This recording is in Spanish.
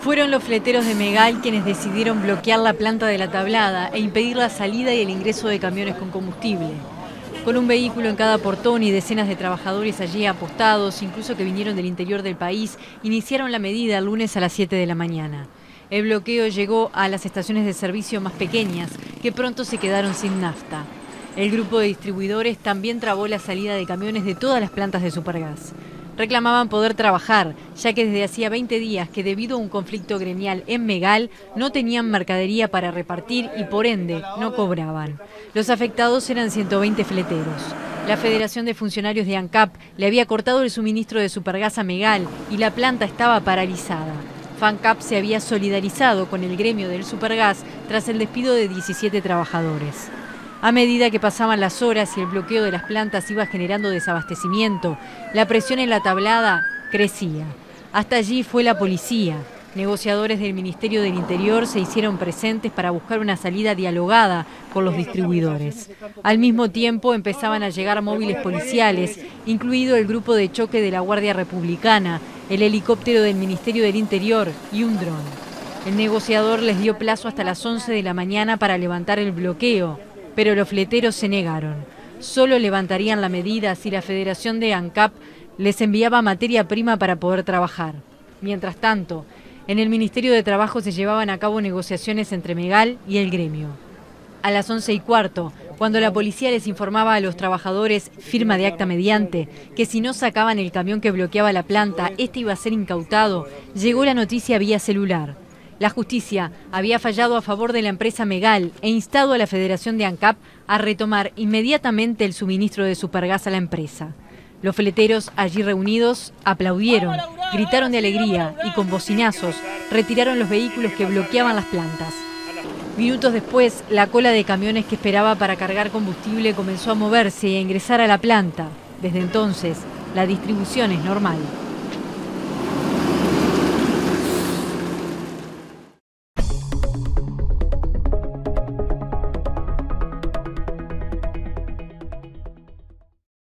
Fueron los fleteros de Megal quienes decidieron bloquear la planta de la tablada e impedir la salida y el ingreso de camiones con combustible. Con un vehículo en cada portón y decenas de trabajadores allí apostados, incluso que vinieron del interior del país, iniciaron la medida el lunes a las 7 de la mañana. El bloqueo llegó a las estaciones de servicio más pequeñas, que pronto se quedaron sin nafta. El grupo de distribuidores también trabó la salida de camiones de todas las plantas de Supergas. Reclamaban poder trabajar, ya que desde hacía 20 días que debido a un conflicto gremial en Megal no tenían mercadería para repartir y por ende no cobraban. Los afectados eran 120 fleteros. La Federación de Funcionarios de ANCAP le había cortado el suministro de Supergas a Megal y la planta estaba paralizada. FANCAP se había solidarizado con el gremio del Supergas tras el despido de 17 trabajadores. A medida que pasaban las horas y el bloqueo de las plantas iba generando desabastecimiento, la presión en la tablada crecía. Hasta allí fue la policía. Negociadores del Ministerio del Interior se hicieron presentes para buscar una salida dialogada con los distribuidores. Al mismo tiempo empezaban a llegar móviles policiales, incluido el grupo de choque de la Guardia Republicana, el helicóptero del Ministerio del Interior y un dron. El negociador les dio plazo hasta las 11 de la mañana para levantar el bloqueo, pero los fleteros se negaron. Solo levantarían la medida si la Federación de ANCAP les enviaba materia prima para poder trabajar. Mientras tanto, en el Ministerio de Trabajo se llevaban a cabo negociaciones entre Megal y el gremio. A las 11:15, cuando la policía les informaba a los trabajadores, firma de acta mediante, que si no sacaban el camión que bloqueaba la planta, este iba a ser incautado, llegó la noticia vía celular. La justicia había fallado a favor de la empresa Megal e instado a la Federación de ANCAP a retomar inmediatamente el suministro de Supergas a la empresa. Los fleteros allí reunidos aplaudieron, gritaron de alegría y con bocinazos retiraron los vehículos que bloqueaban las plantas. Minutos después, la cola de camiones que esperaba para cargar combustible comenzó a moverse y a ingresar a la planta. Desde entonces, la distribución es normal.